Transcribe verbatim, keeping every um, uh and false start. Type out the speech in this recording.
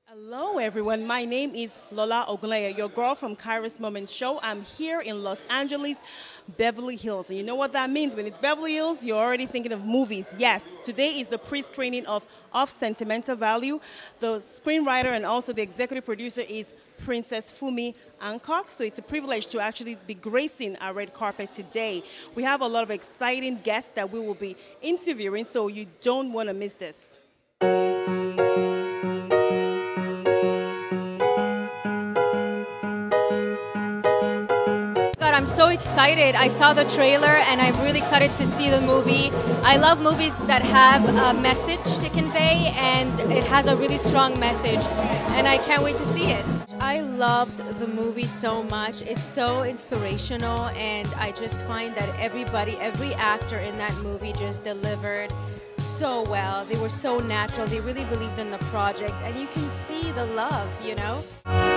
Hello everyone, my name is Lola Ogunleye, your girl from Kairos Moments Show. I'm here in Los Angeles, Beverly Hills. And you know what that means? When it's Beverly Hills, you're already thinking of movies. Yes, today is the pre-screening of Of Sentimental Value. The screenwriter and also the executive producer is Princess Funmi Hancock. So it's a privilege to actually be gracing our red carpet today. We have a lot of exciting guests that we will be interviewing, so you don't want to miss this. God, I'm so excited. I saw the trailer and I'm really excited to see the movie. I love movies that have a message to convey and it has a really strong message and I can't wait to see it. I loved the movie so much. It's so inspirational and I just find that everybody, every actor in that movie just delivered so well. They were so natural. They really believed in the project and you can see the love, you know?